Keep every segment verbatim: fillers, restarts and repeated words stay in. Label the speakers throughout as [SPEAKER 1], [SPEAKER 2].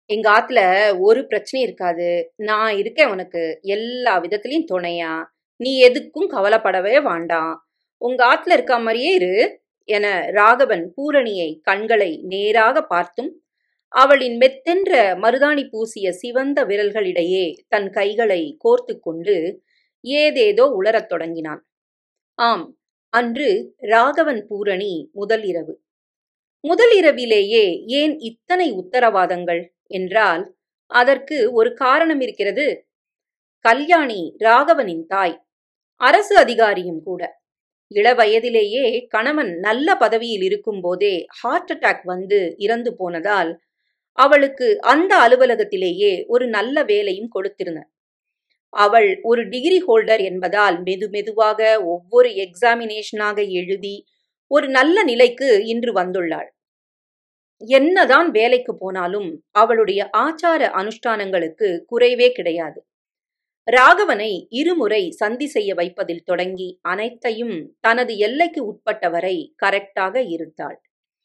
[SPEAKER 1] எங்க ஆத்துல ஒரு பிரச்சனையும் இருக்காது. நான் இருக்கேன் உனக்கு. எல்லா விதத்திலயும் துணையா. நீ எதுக்கும் கவலைப்படவே வேண்டாம். உங்க ஆத்துல இருக்கா மாதிரியே இரு என ராகவன் பூரணியை கண்களை நேராக பார்த்தும், அவளின் மெத்தென்ற மருதாணி பூசிய சிவந்த விரல்களிடையே தன் கைகளை கோர்த்து கொண்டு ஏதேதோ உளரத் தொடங்கினான். ஆம், அன்று ராகவன் பூரணி முதல் இரவு. முதல் இரவிலேயே ஏன் இத்தனை உத்தரவாதங்கள் என்றால் அதற்கு ஒரு காரணம் இருக்கிறது. கல்யாணி ராகவனின் தாய், அரசு அதிகாரியும் கூட. இளவயதிலேயே கணவன் நல்ல பதவியில் இருக்கும் போதே ஹார்ட் அட்டாக் வந்து இறந்து போனதால் அவளுக்கு அந்த அலுவலகத்திலேயே ஒரு நல்ல வேலையும் கொடுத்திருந்தார். அவள் ஒரு டிகிரி ஹோல்டர் என்பதால் மெது மெதுவாக ஒவ்வொரு எக்ஸாமினேஷனாக எழுதி ஒரு நல்ல நிலைக்கு இன்று வந்துள்ளாள். என்னதான் வேலைக்கு போனாலும் அவளுடைய ஆச்சார அனுஷ்டானங்களுக்கு குறைவே கிடையாது. ராகவனை இருமுறை சந்தி செய்ய வைப்பதில் தொடங்கி அனைத்தையும் தனது எல்லைக்கு உட்பட்டவரை கரெக்டாக இருந்தாள்.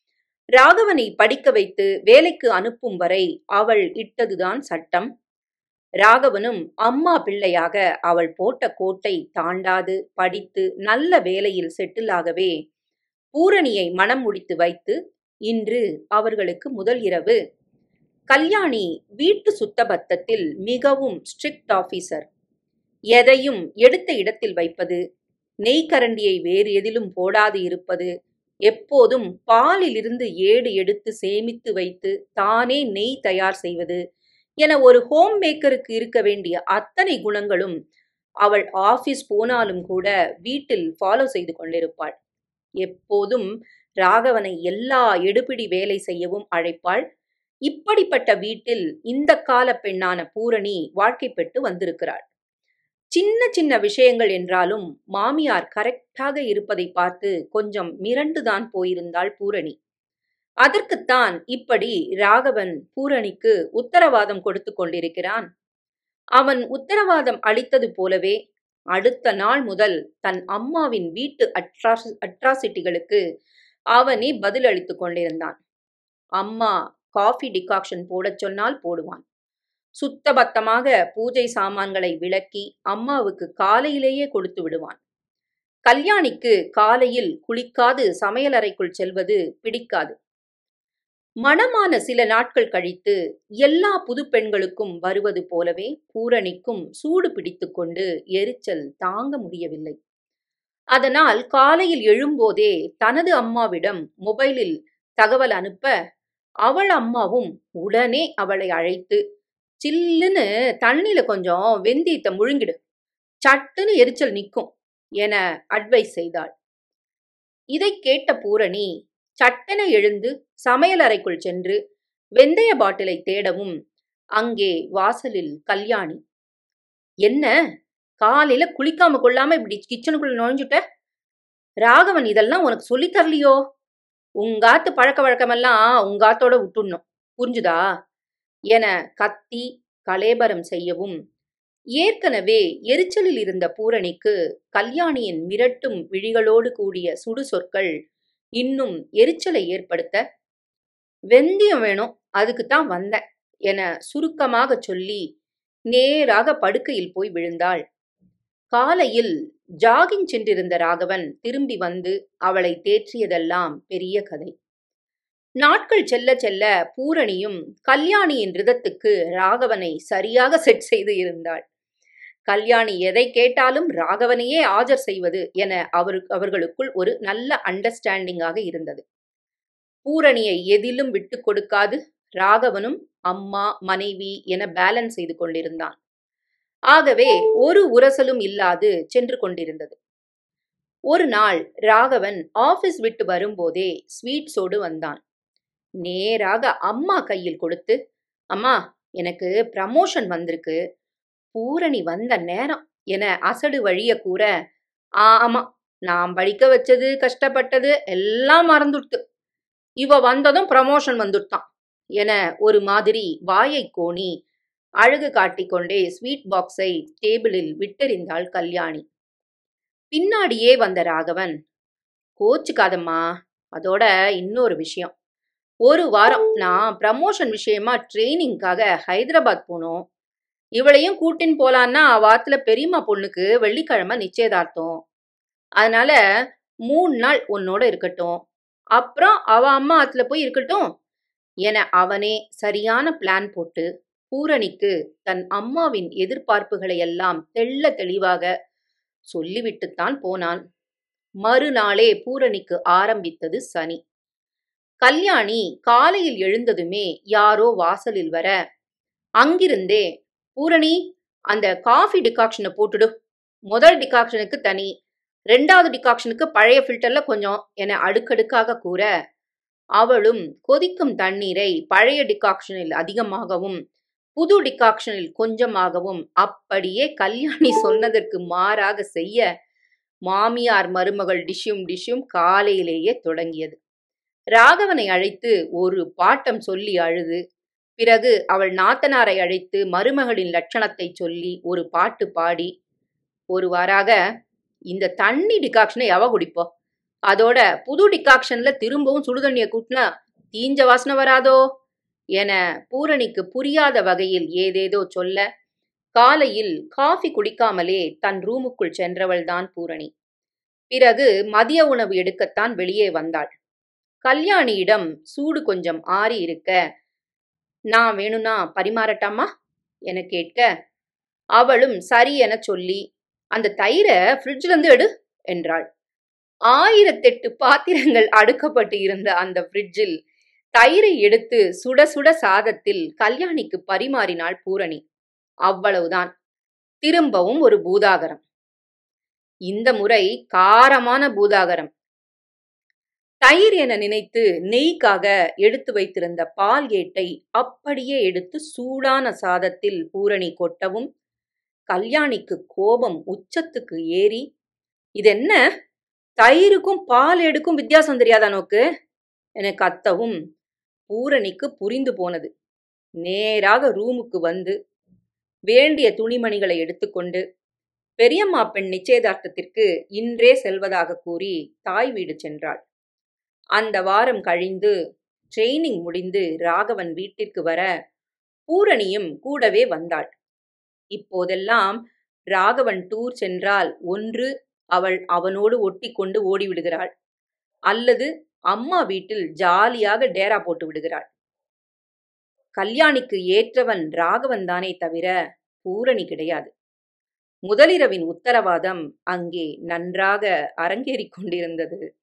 [SPEAKER 1] ராகவனை படிக்க வைத்து வேலைக்கு அனுப்பும் வரை அவள் இட்டதுதான் சட்டம். ராகவனும் அம்மா பிள்ளையாக அவள் போட்ட கோட்டை தாண்டாது படித்து நல்ல வேலையில் செட்டில் ஆகவே பூரணியை மனம் முடித்து வைத்து இன்று அவர்களுக்கு முதல் இரவு. கல்யாணி வீட்டு சுத்தபத்தத்தில் மிகவும் ஸ்ட்ரிக்ட் ஆபீசர். எதையும் எடுத்த இடத்தில் வைப்பது, நெய்கரண்டியை வேறு எதிலும் போடாது இருப்பது, எப்போதும் பாலிலிருந்து ஏடு எடுத்து சேமித்து வைத்து தானே நெய் தயார் செய்வது என ஒரு ஹோம் மேக்கருக்கு இருக்க வேண்டிய அத்தனை குணங்களும் அவள் ஆபீஸ் போனாலும் கூட வீட்டில் ஃபாலோ செய்து கொண்டிருப்பாள். எப்போதும் ராகவனை எல்லா எடுபிடி வேலை செய்யவும் அழைப்பாள். இப்படிப்பட்ட வீட்டில் இந்த கால பெண்ணான பூரணி வாழ்க்கை பெற்று வந்திருக்கிறாள். சின்ன சின்ன விஷயங்கள் என்றாலும் மாமியார் கரெக்டாக இருப்பதை பார்த்து கொஞ்சம் மிரண்டுதான் போயிருந்தாள் பூரணி. அதற்குத்தான் இப்படி ராகவன் பூரணிக்கு உத்தரவாதம் கொடுத்து கொண்டிருக்கிறான். அவன் உத்தரவாதம் அளித்தது போலவே அடுத்த நாள் முதல் தன் அம்மாவின் வீட்டு அட்ராசி அட்ராசிட்டிகளுக்கு அவனே பதில் அளித்துக் கொண்டிருந்தான். அம்மா காஃபி டிகாக்ஷன் போடச் சொன்னால் போடுவான். சுத்தபத்தமாக பூஜை சாமான்களை விளக்கி அம்மாவுக்கு காலையிலேயே கொடுத்து விடுவான். கல்யாணிக்கு காலையில் குளிக்காது சமையலறைக்குள் செல்வது பிடிக்காது. மணமான சில நாட்கள் கழித்து எல்லா புது பெண்களுக்கும் வருவது போலவே பூரணிக்கும் சூடு பிடித்து கொண்டு எரிச்சல் தாங்க முடியவில்லை. அதனால் காலையில் எழும்போதே தனது அம்மாவிடம் மொபைலில் தகவல் அனுப்ப அவள் அம்மாவும் உடனே அவளை அழைத்து சில்லுன்னு தண்ணியில கொஞ்சம் வெந்தயத்தை முழுங்கிடு, சட்டுன்னு எரிச்சல் நிற்கும் என அட்வைஸ் செய்தாள். இதை கேட்ட பூரணி சட்டென எழுந்து சமையலறைக்குள் சென்று வெந்தய பாட்டிலை தேடவும் அங்கே வாசலில் கல்யாணி. என்ன காலையில குளிக்காம கொள்ளாம இப்படி கிச்சனுக்குள்ள நுழைஞ்சுட்ட? ராகவன் இதெல்லாம் உனக்கு சொல்லி தரலையோ? உங்காத்து பழக்க வழக்கமெல்லாம் உங்காத்தோட விட்டுடணும், புரிஞ்சுதா என கத்தி கலேபரம் செய்யவும் ஏற்கனவே எரிச்சலில் இருந்த பூரணிக்கு கல்யாணியின் மிரட்டும் விழிகளோடு கூடிய சுடு சொற்கள் இன்னும் எரிச்சலை ஏற்படுத்த, வெந்தயம் வேணும் அதுக்குத்தான் வந்தேன் என சுருக்கமாக சொல்லி நேராக படுக்கையில் போய் விழுந்தாள். காலையில் ஜாகிங் சென்றிருந்த ராகவன் திரும்பி வந்து அவளை தேற்றியதெல்லாம் பெரிய கதை. நாட்கள் செல்ல செல்ல பூரணியும் கல்யாணியின் ரிதத்துக்கு ராகவனை சரியாக செட் செய்து இருந்தாள். கல்யாணி எதை கேட்டாலும் ராகவனையே ஆஜர் செய்வது என அவர் அவர்களுக்குள் ஒரு நல்ல அண்டர்ஸ்டாண்டிங்காக இருந்தது. பூரணியை எதிலும் விட்டு கொடுக்காது ராகவனும் அம்மா மனைவி என பேலன்ஸ் செய்து கொண்டிருந்தான். ஆகவே ஒரு உரசலும் இல்லாது சென்று கொண்டிருந்தது. ஒரு நாள் ராகவன் ஆபீஸ் விட்டு வரும்போதே ஸ்வீட்ஸோடு வந்தான். நேராக அம்மா கையில் கொடுத்து, அம்மா எனக்கு ப்ரமோஷன் வந்திருக்கு, பூரணி வந்த நேரம் என அசடு வழிய கூற, ஆமா நான் படிக்க வச்சது கஷ்டப்பட்டது எல்லாம் மறந்துடுத்து, இவ வந்ததும் ப்ரமோஷன் வந்துட்டான் என ஒரு மாதிரி வாயை கோணி அழகு காட்டிக்கொண்டே ஸ்வீட் பாக்ஸை டேபிளில் விட்டெறிந்தாள் கல்யாணி. பின்னாடியே வந்த ராகவன், கோச்சுக்காதம்மா, அதோட இன்னொரு விஷயம், ஒரு வாரம் நான் ப்ரமோஷன் விஷயமா ட்ரெயினிங்காக ஹைதராபாத் போனோம். இவளையும் கூட்டின்னு போலான்னா அவாத்துல பெரியம்மா பொண்ணுக்கு வெள்ளிக்கிழமை நிச்சயதார்த்தம். அதனால மூணு நாள் உன்னோட இருக்கட்டும், அப்புறம் அவ அம்மா ஆத்துல போய் இருக்கட்டும் என அவனே சரியான பிளான் போட்டு பூரணிக்கு தன் அம்மாவின் எதிர்பார்ப்புகளை எல்லாம் தெள்ள தெளிவாக சொல்லிவிட்டுத்தான் போனான். மறுநாளே பூரணிக்கு ஆரம்பித்தது சனி. கல்யாணி காலையில் எழுந்ததுமே யாரோ வாசலில் வர, அங்கிருந்தே பூரணி அந்த காஃபி டிகாக்ஷனை போட்டுடு, முதல் டிகாக்ஷனுக்கு தனி, ரெண்டாவது டிகாக்ஷனுக்கு பழைய ஃபில்டர்ல கொஞ்சம் என அடுக்கடுக்காக கூற, அவளும் கொதிக்கும் தண்ணீரை பழைய டிகாக்ஷனில் அதிகமாகவும் புது டிகாக்ஷனில் கொஞ்சமாகவும் அப்படியே கல்யாணி சொன்னதற்கு மாறாக செய்ய, மாமியார் மருமகள் டிஷ்யும் டிஷ்யும் காலையிலேயே தொடங்கியது. ராகவனை அழைத்து ஒரு பாட்டம் சொல்லி அழுது, பிறகு அவள் நாத்தனாரை அழைத்து மருமகளின் லட்சணத்தை சொல்லி ஒரு பாட்டு பாடி, ஒரு வாராக இந்த தண்ணி டிகாக்ஷனை எவ குடிப்போம், அதோட புது டிகாக்ஷன்ல திரும்பவும் சுடுதண்ணியை கூட்டினா தீஞ்ச வாசனை வராதோ என பூரணிக்கு புரியாத வகையில் ஏதேதோ சொல்ல, காலையில் காஃபி குடிக்காமலே தன் ரூமுக்குள் சென்றவள்தான் பூரணி. பிறகு மதிய உணவு எடுக்கத்தான் வெளியே வந்தாள். கல்யாணியிடம் சூடு கொஞ்சம் ஆறி இருக்க, நான் வேணும்னா பரிமாறட்டாமா என கேட்க, அவளும் சரி என சொல்லி அந்த தயிரை ஃப்ரிட்ஜ்ல இருந்து எடு என்றாள். ஆயிரத்தெட்டு பாத்திரங்கள் அடுக்கப்பட்டு இருந்த அந்த ஃப்ரிட்ஜில் தயிரை எடுத்து சுட சுட சாதத்தில் கல்யாணிக்கு பரிமாறினாள் பூரணி. அவ்வளவுதான். திரும்பவும் ஒரு பூதாகரம். இந்த முறை காரமான பூதாகரம். தயிர் என நினைத்து நெய்க்காக எடுத்து வைத்திருந்த பால் ஏட்டை அப்படியே எடுத்து சூடான சாதத்தில் பூரணி கொட்டவும், கல்யாணிக்கு கோபம் உச்சத்துக்கு ஏறி, இதென்ன தயிருக்கும் பால் ஏடுக்கும் வித்தியாசம் தெரியாதா நோக்கு என கத்தவும், பூரணிக்கு புரிந்து போனது. நேராக ரூமுக்கு வந்து வேண்டிய துணிமணிகளை எடுத்துக்கொண்டு பெரியம்மா பெண் நிச்சயதார்த்தத்திற்கு இன்றே செல்வதாக கூறி தாய் வீடு சென்றாள். அந்த வாரம் கழிந்து ட்ரெயினிங் முடிந்து ராகவன் வீட்டிற்கு வர பூரணியும் கூடவே வந்தாள். இப்போதெல்லாம் ராகவன் டூர் சென்றால் ஒன்று அவள் அவனோடு ஒட்டி கொண்டு ஓடிவிடுகிறாள், அல்லது அம்மா வீட்டில் ஜாலியாக டேரா போட்டு விடுகிறாள். கல்யாணிக்கு ஏற்றவன் ராகவன் தானே தவிர பூரணி கிடையாது. முதலிரவின் உத்தரவாதம் அங்கே நன்றாக அரங்கேறிக் கொண்டிருந்தது.